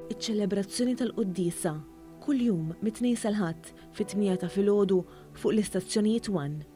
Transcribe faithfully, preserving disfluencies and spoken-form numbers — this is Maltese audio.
Iċ-ċelebrazzjoni tal-Qudiesa kuljum mit-tnejn sal-Ħadd fit-tmija ta' filgħodu fuq l-istazzjonijiet One.